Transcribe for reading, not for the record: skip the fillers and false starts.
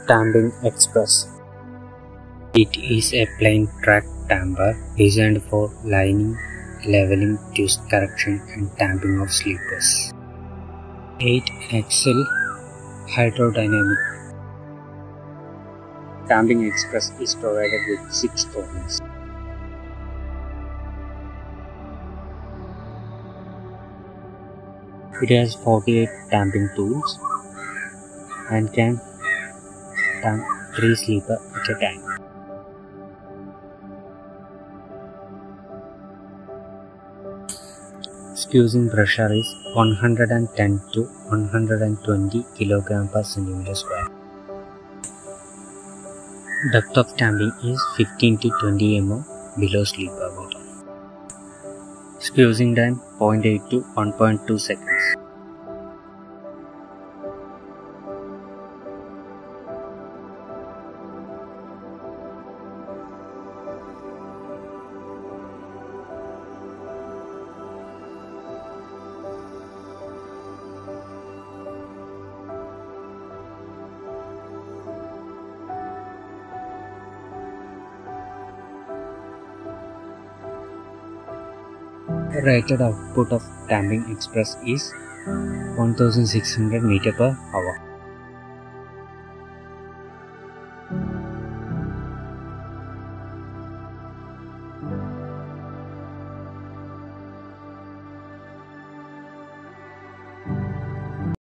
Tamping Express. It is a plain track tamper designed for lining, leveling, twist correction and tamping of sleepers. 8-axle hydrodynamic. Tamping Express is provided with 6 tones. It has 48 tamping tools and can tamp 3 sleepers at a time. Squeezing pressure is 110 to 120 kg per centimeter square. Depth of tamping is 15 to 20 mm below sleeper bottom. Squeezing time 0.8 to 1.2 seconds. Rated output of Tamping Express is 1600 m/h.